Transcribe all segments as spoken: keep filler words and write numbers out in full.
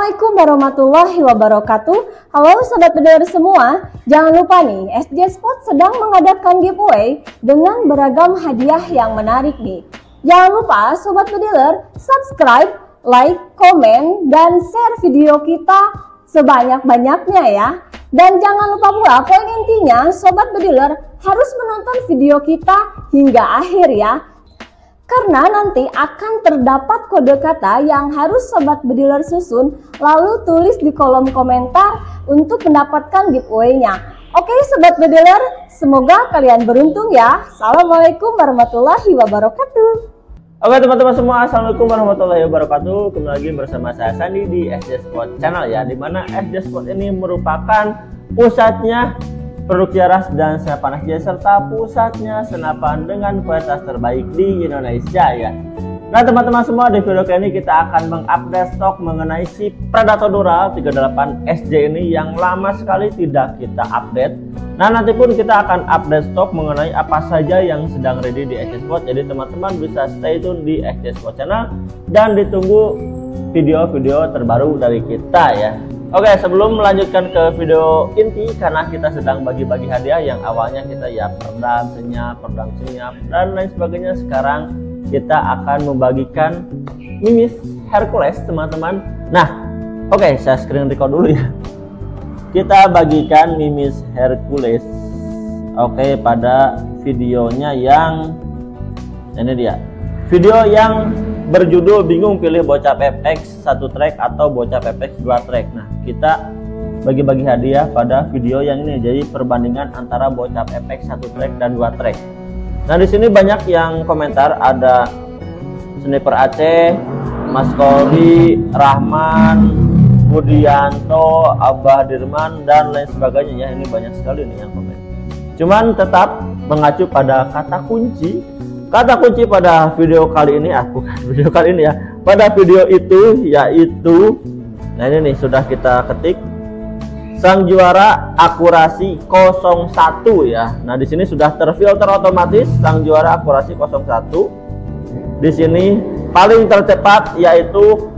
Assalamualaikum warahmatullahi wabarakatuh. Halo sobat bediler semua, jangan lupa nih S J Sport sedang mengadakan giveaway dengan beragam hadiah yang menarik nih. Jangan lupa sobat bediler subscribe, like, komen, dan share video kita sebanyak-banyaknya ya. Dan jangan lupa pula poin intinya sobat bediler harus menonton video kita hingga akhir ya. Karena nanti akan terdapat kode kata yang harus sobat bediler susun, lalu tulis di kolom komentar untuk mendapatkan giveaway-nya. Oke sobat bediler, semoga kalian beruntung ya. Assalamualaikum warahmatullahi wabarakatuh. Oke teman-teman semua, assalamualaikum warahmatullahi wabarakatuh. Kembali lagi bersama saya Sandi di S J Sport Channel ya, dimana S J Sport ini merupakan pusatnya produksi ras dan senapan S J serta pusatnya senapan dengan kualitas terbaik di Indonesia ya. Nah teman-teman semua, di video kali ini kita akan mengupdate stok mengenai si Predator Dural tiga puluh delapan S J ini yang lama sekali tidak kita update. Nah nanti pun kita akan update stok mengenai apa saja yang sedang ready di S J Sport. Jadi teman-teman bisa stay tune di S J Sport Channel dan ditunggu video-video terbaru dari kita ya. Oke, sebelum melanjutkan ke video inti, karena kita sedang bagi-bagi hadiah yang awalnya kita ya perdam, senyap, perdam, senyap, dan lain sebagainya. Sekarang kita akan membagikan mimis Hercules teman-teman. Nah, oke, saya screen record dulu ya. Kita bagikan mimis Hercules. Oke, pada videonya yang ini dia. Video yang berjudul bingung pilih bocah F X satu track atau bocah F X dua track. Nah, kita bagi-bagi hadiah pada video yang ini. Jadi perbandingan antara bocah F X satu track dan dua track. Nah, di sini banyak yang komentar, ada Sniper Aceh, Mas Kori, Rahman, Budianto, Abah Dirman, dan lain sebagainya ya. Ini banyak sekali nih yang komen. Cuman tetap mengacu pada kata kunci. Kata kunci pada video kali ini, ah bukan video kali ini ya, pada video itu yaitu, nah ini nih sudah kita ketik, sang juara akurasi nol satu ya. Nah di sini sudah terfilter otomatis sang juara akurasi nol satu. Di sini paling tercepat yaitu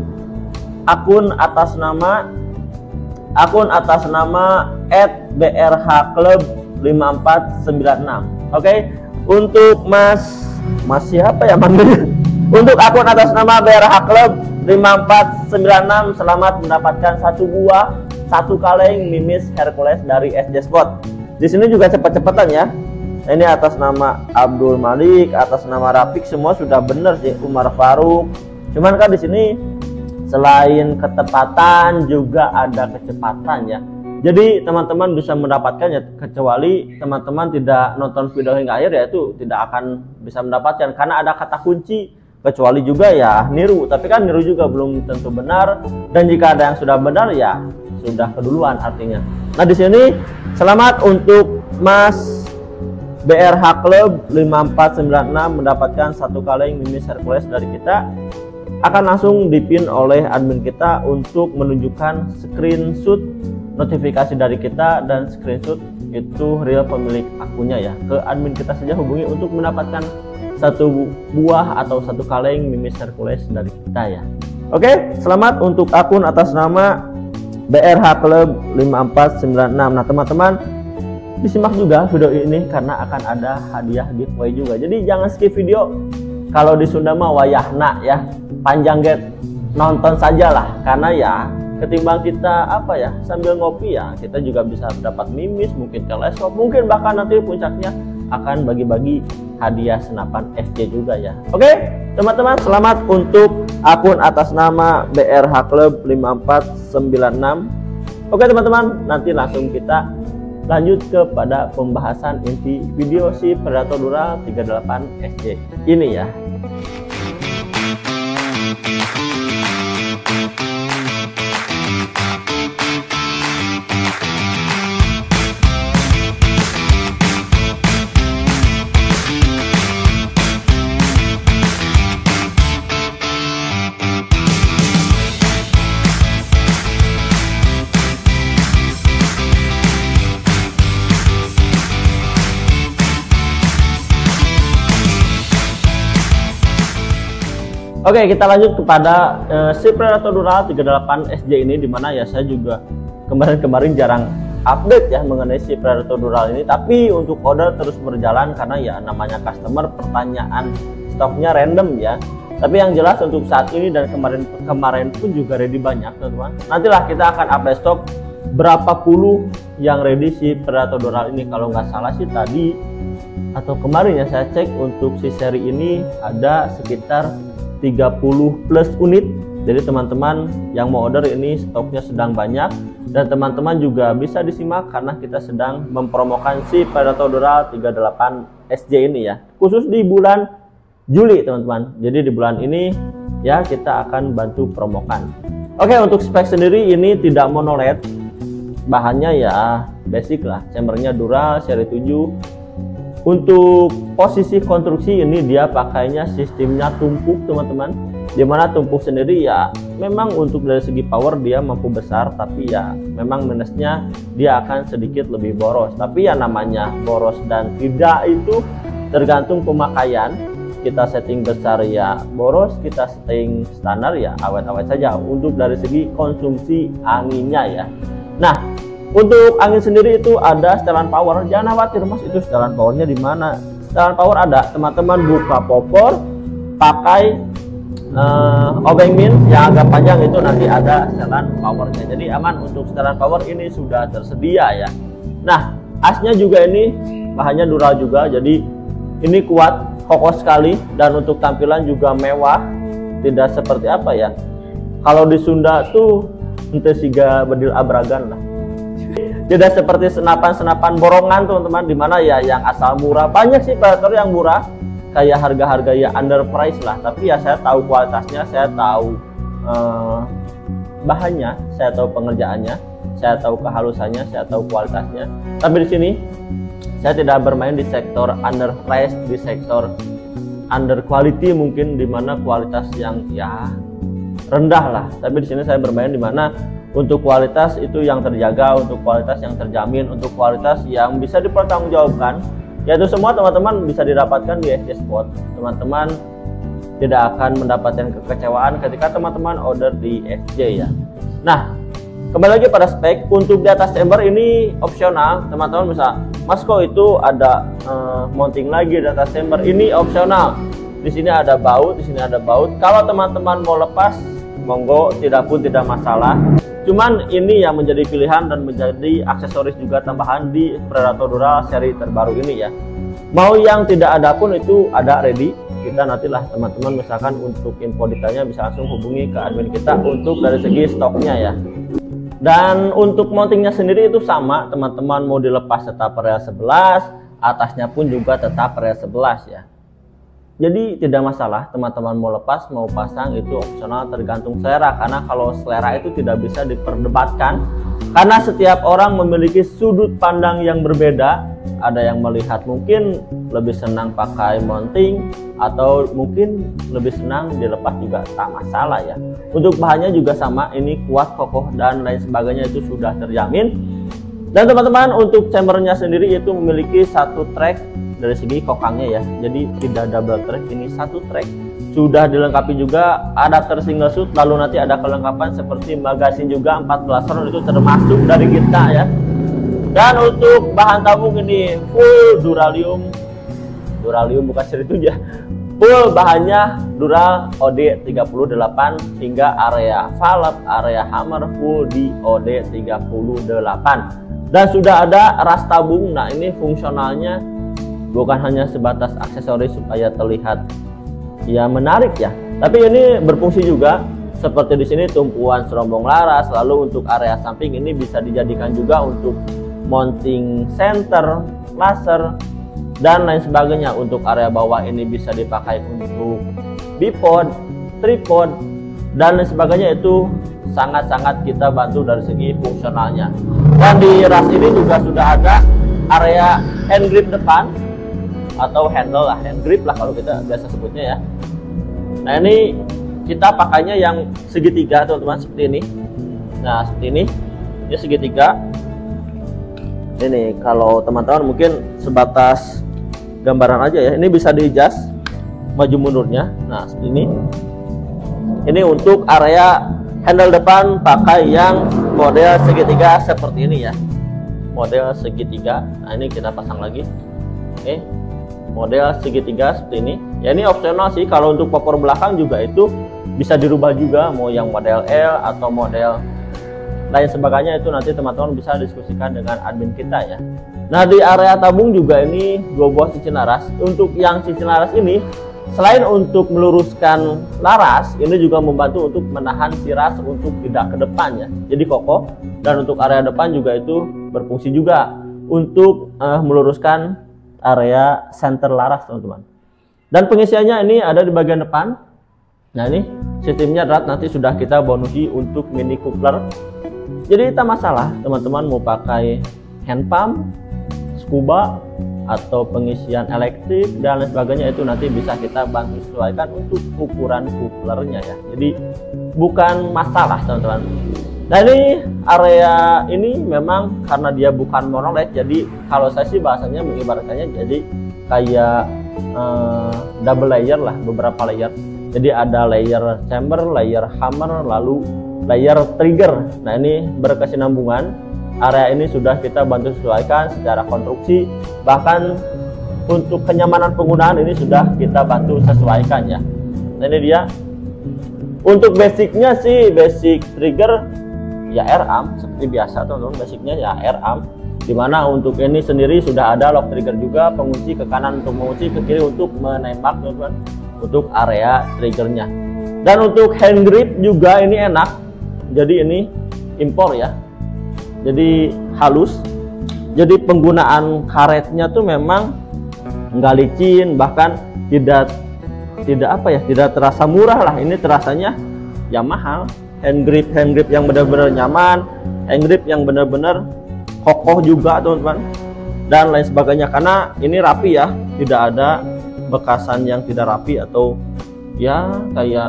akun atas nama akun atas nama et b r h club lima empat sembilan enam. Oke, untuk Mas Mas siapa ya manggilnya? Untuk akun atas nama B R H Club lima empat sembilan enam, selamat mendapatkan satu buah satu kaleng mimis Hercules dari S J Sport. Di sini juga cepet-cepetan ya. Ini atas nama Abdul Malik, atas nama Rafiq, semua sudah benar sih. Umar Faruk. Cuman kan di sini selain ketepatan juga ada kecepatan ya. Jadi teman-teman bisa mendapatkannya, kecuali teman-teman tidak nonton video hingga akhir ya, itu tidak akan bisa mendapatkan karena ada kata kunci, kecuali juga ya niru. Tapi kan niru juga belum tentu benar, dan jika ada yang sudah benar ya sudah keduluan artinya. Nah di sini selamat untuk Mas B R H Club lima empat sembilan enam mendapatkan satu kaleng mimis Hercules dari kita. Akan langsung dipin oleh admin kita untuk menunjukkan screenshot notifikasi dari kita, dan screenshot itu real pemilik akunnya ya. Ke admin kita saja hubungi untuk mendapatkan satu buah atau satu kaleng mimis Hercules dari kita ya. Oke, selamat untuk akun atas nama B R H Club lima empat sembilan enam. Nah teman-teman disimak juga video ini karena akan ada hadiah giveaway juga. Jadi jangan skip video. Kalau di Sunda mah wayahna ya, panjang get, nonton sajalah, karena ya ketimbang kita apa ya sambil ngopi ya, kita juga bisa dapat mimis, mungkin teleskop, mungkin bahkan nanti puncaknya akan bagi-bagi hadiah senapan S J juga ya. Oke teman-teman, selamat untuk akun atas nama B R H Club lima empat sembilan enam. Oke teman-teman, nanti langsung kita lanjut kepada pembahasan inti video si Predator Dural tiga puluh delapan S J ini ya. Oke, kita lanjut kepada uh, si Predator Dural tiga puluh delapan S J ini, dimana ya saya juga kemarin-kemarin jarang update ya mengenai si Predator Dural ini, tapi untuk order terus berjalan karena ya namanya customer, pertanyaan stoknya random ya. Tapi yang jelas untuk saat ini dan kemarin-kemarin pun juga ready banyak teman-teman. Nantilah kita akan update stok berapa puluh yang ready si Predator Dural ini. Kalau nggak salah sih tadi atau kemarin ya saya cek untuk si seri ini ada sekitar tiga puluh plus unit. Jadi teman-teman yang mau order ini stoknya sedang banyak, dan teman-teman juga bisa disimak karena kita sedang mempromokan si Predator Dural tiga puluh delapan S J ini ya, khusus di bulan Juli teman-teman. Jadi di bulan ini ya kita akan bantu promokan. Oke, untuk spek sendiri ini tidak monoled, bahannya ya basic lah, chambernya Dural seri tujuh. Untuk posisi konstruksi ini dia pakainya sistemnya tumpuk teman-teman, dimana tumpuk sendiri ya memang untuk dari segi power dia mampu besar, tapi ya memang minusnya dia akan sedikit lebih boros. Tapi ya namanya boros dan tidak itu tergantung pemakaian. Kita setting besar ya boros, kita setting standar ya awet-awet saja untuk dari segi konsumsi anginnya ya. Nah, untuk angin sendiri itu ada setelan power. Jangan khawatir mas, itu setelan powernya di mana? Setelan power ada, teman-teman buka popor, pakai uh, obeng min yang agak panjang, itu nanti ada setelan powernya. Jadi aman untuk setelan power ini sudah tersedia ya. Nah, asnya juga ini bahannya Dural juga, jadi ini kuat, kokoh sekali, dan untuk tampilan juga mewah. Tidak seperti apa ya? Kalau di Sunda tuh ente siga bedil abragan lah. Tidak seperti senapan-senapan borongan teman-teman, dimana ya yang asal murah. Banyak sih Predator yang murah, kayak harga-harga ya underprice lah, tapi ya saya tahu kualitasnya, saya tahu uh, bahannya, saya tahu pengerjaannya, saya tahu kehalusannya, saya tahu kualitasnya. Tapi di sini saya tidak bermain di sektor underprice, di sektor under quality mungkin, dimana kualitas yang ya rendah lah. Tapi di sini saya bermain di mana untuk kualitas itu yang terjaga, untuk kualitas yang terjamin, untuk kualitas yang bisa dipertanggungjawabkan. Yaitu semua teman-teman bisa didapatkan di S J Sport. Teman-teman tidak akan mendapatkan kekecewaan ketika teman-teman order di S J ya. Nah, kembali lagi pada spek. Untuk di atas chamber ini opsional. Teman-teman bisa, mas kok itu ada uh, mounting lagi di atas chamber, ini opsional. Di sini ada baut, di sini ada baut. Kalau teman-teman mau lepas, monggo, tidak pun tidak masalah. Cuman ini yang menjadi pilihan dan menjadi aksesoris juga tambahan di Predator Dural seri terbaru ini ya. Mau yang tidak ada pun itu ada ready. Kita nantilah teman-teman misalkan untuk info detailnya bisa langsung hubungi ke admin kita untuk dari segi stoknya ya. Dan untuk mountingnya sendiri itu sama teman-teman, mau dilepas tetap rel sebelas, atasnya pun juga tetap rel sebelas ya. Jadi tidak masalah teman-teman mau lepas mau pasang, itu opsional tergantung selera, karena kalau selera itu tidak bisa diperdebatkan karena setiap orang memiliki sudut pandang yang berbeda. Ada yang melihat mungkin lebih senang pakai mounting, atau mungkin lebih senang dilepas juga tak masalah ya. Untuk bahannya juga sama, ini kuat, kokoh dan lain sebagainya itu sudah terjamin. Dan teman-teman untuk chambernya sendiri itu memiliki satu track dari segi kokangnya ya, jadi tidak double track, ini satu track. Sudah dilengkapi juga adapter single shoot, lalu nanti ada kelengkapan seperti magasin juga empat belas round, itu termasuk dari kita ya. Dan untuk bahan tabung ini full duralium, duralium bukan seri tujuh ya, full bahannya Dural O D tiga puluh delapan, hingga area valve, area hammer full di O D tiga puluh delapan. Dan sudah ada ras tabung. Nah ini fungsionalnya bukan hanya sebatas aksesoris supaya terlihat ya menarik ya, tapi ini berfungsi juga seperti di sini tumpuan serombong laras. Lalu untuk area samping ini bisa dijadikan juga untuk mounting center, laser dan lain sebagainya. Untuk area bawah ini bisa dipakai untuk bipod, tripod dan lain sebagainya. Itu sangat-sangat kita bantu dari segi fungsionalnya. Dan di ras ini juga sudah ada area hand grip depan atau handle lah, hand grip lah kalau kita biasa sebutnya ya. Nah ini kita pakainya yang segitiga teman-teman, seperti ini. Nah seperti ini, ini segitiga. Ini kalau teman-teman mungkin sebatas gambaran aja ya, ini bisa di adjust maju mundurnya. Nah seperti ini, Ini untuk area handle depan pakai yang model segitiga seperti ini ya, model segitiga. Nah ini kita pasang lagi. Oke, model segitiga seperti ini ya. Ini opsional sih, kalau untuk popor belakang juga itu bisa dirubah juga, mau yang model L atau model lain sebagainya, itu nanti teman-teman bisa diskusikan dengan admin kita ya. Nah di area tabung juga ini dua buah cincin laras. Untuk yang cincin laras ini selain untuk meluruskan laras, ini juga membantu untuk menahan si ras untuk tidak ke depan ya, jadi kokoh. Dan untuk area depan juga itu berfungsi juga untuk uh, meluruskan area center laras teman-teman. Dan pengisiannya ini ada di bagian depan. Nah ini sistemnya adalah nanti sudah kita bonusi untuk mini coupler. Jadi tak masalah teman-teman mau pakai hand pump, scuba, atau pengisian elektrik dan lain sebagainya, itu nanti bisa kita bantu sesuaikan untuk ukuran couplernya ya. Jadi bukan masalah teman-teman. Nah ini area ini memang karena dia bukan monolith, jadi kalau saya sih bahasanya mengibaratkannya jadi kayak uh, double layer lah, beberapa layer. Jadi ada layer chamber, layer hammer, lalu layer trigger. Nah ini berkesinambungan. Area ini sudah kita bantu sesuaikan secara konstruksi, bahkan untuk kenyamanan penggunaan ini sudah kita bantu sesuaikan ya. Nah ini dia. Untuk basicnya sih basic trigger ya R-arm seperti biasa teman-teman, basicnya ya R-arm. Dimana untuk ini sendiri sudah ada lock trigger juga, pengunci ke kanan untuk mengunci, ke kiri untuk menembak teman-teman, untuk area triggernya. Dan untuk hand grip juga ini enak, jadi ini impor ya, jadi halus. Jadi penggunaan karetnya tuh memang nggak licin, bahkan tidak tidak apa ya, tidak terasa murah lah. Ini terasanya ya mahal. Hand grip hand grip yang benar-benar nyaman, hand grip yang benar-benar kokoh juga teman-teman, dan lain sebagainya. Karena ini rapi ya, tidak ada bekasan yang tidak rapi atau ya kayak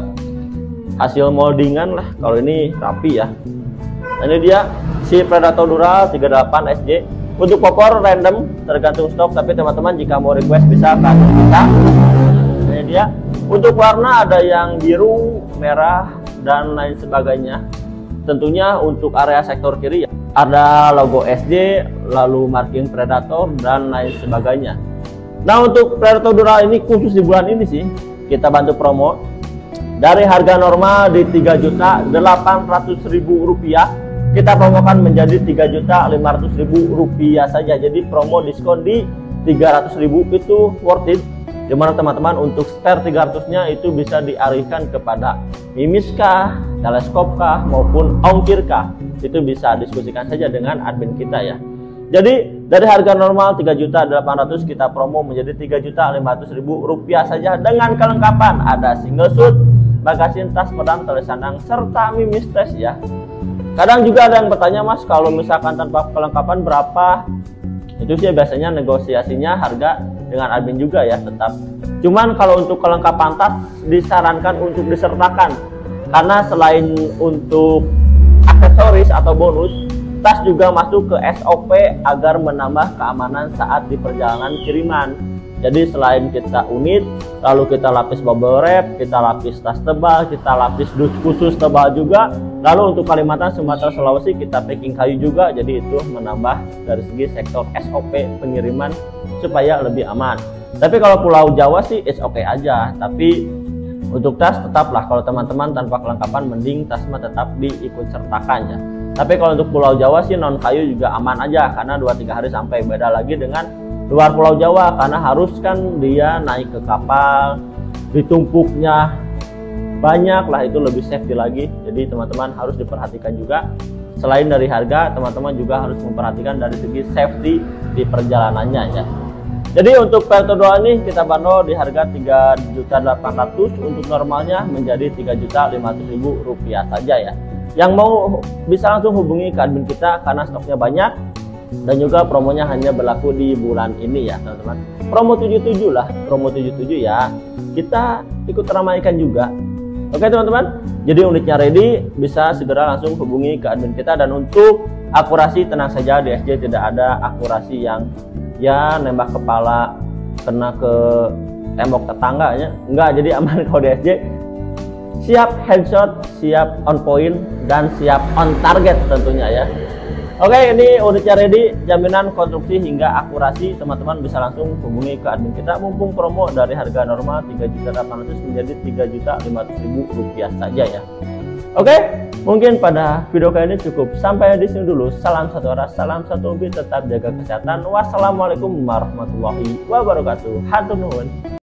hasil moldingan lah. Kalau ini rapi ya. Nah, ini dia si Predator Dural tiga puluh delapan S J. Untuk popor random tergantung stok, tapi teman-teman jika mau request bisa kan kita. Ini dia. Untuk warna ada yang biru, merah, dan lain sebagainya. Tentunya untuk area sektor kiri ya, ada logo S J, lalu marking Predator dan lain sebagainya. Nah untuk Predator Dural ini khusus di bulan ini sih kita bantu promo dari harga normal di tiga juta delapan ratus ribu rupiah, kita promokan menjadi tiga juta lima ratus ribu rupiah saja. Jadi promo diskon di tiga ratus ribu itu worth it. Dimana teman-teman untuk spare tiga ratus nya itu bisa dialihkan kepada mimis kah, teleskop kah, maupun ongkir kah, itu bisa diskusikan saja dengan admin kita ya. Jadi dari harga normal tiga juta delapan ratus ribu kita promo menjadi tiga juta lima ratus ribu rupiah saja dengan kelengkapan ada single shoot, magasin, tas, pedang, tali sandang, serta mimis tes ya. Kadang juga ada yang bertanya, mas kalau misalkan tanpa kelengkapan berapa? Itu sih biasanya negosiasinya harga dengan admin juga ya tetap. Cuman kalau untuk kelengkapan tas disarankan untuk disertakan, karena selain untuk aksesoris atau bonus, tas juga masuk ke S O P agar menambah keamanan saat di perjalanan kiriman. Jadi selain kita unit, lalu kita lapis bubble wrap, kita lapis tas tebal, kita lapis dus khusus tebal juga. Lalu untuk Kalimantan, Sumatera, Sulawesi kita packing kayu juga. Jadi itu menambah dari segi sektor S O P pengiriman supaya lebih aman. Tapi kalau Pulau Jawa sih it's okay aja. Tapi untuk tas tetaplah kalau teman-teman tanpa kelengkapan mending tas mah tetap diikut sertakan ya. Tapi kalau untuk Pulau Jawa sih non kayu juga aman aja, karena dua tiga hari sampai. Beda lagi dengan luar Pulau Jawa, karena harus kan dia naik ke kapal, ditumpuknya banyak lah, itu lebih safety lagi. Jadi teman-teman harus diperhatikan juga. Selain dari harga, teman-teman juga harus memperhatikan dari segi safety di perjalanannya ya. Jadi untuk Predator Dural ini kita bandrol di harga tiga juta delapan ratus ribu, untuk normalnya menjadi tiga juta lima ratus ribu rupiah saja ya. Yang mau bisa langsung hubungi ke admin kita karena stoknya banyak. Dan juga promonya hanya berlaku di bulan ini ya teman-teman. Promo tujuh puluh tujuh lah, promo tujuh puluh tujuh ya. Kita ikut ramaikan juga. Oke teman-teman, jadi unitnya ready, bisa segera langsung hubungi ke admin kita. Dan untuk akurasi tenang saja, di S J tidak ada akurasi yang ya nembak kepala kena ke tembok tetangganya. Enggak, jadi aman kalau di S J. siap headshot, siap on point, dan siap on target tentunya ya. Oke, ini unitnya ready, jaminan konstruksi hingga akurasi. Teman-teman bisa langsung hubungi ke admin kita, mumpung promo dari harga normal tiga juta delapan ratus ribu menjadi tiga juta lima ratus ribu rupiah saja ya. Oke, mungkin pada video kali ini cukup sampai di sini dulu. Salam satu arah, salam satu hobi, tetap jaga kesehatan. Wassalamualaikum warahmatullahi wabarakatuh. Hatur nuhun.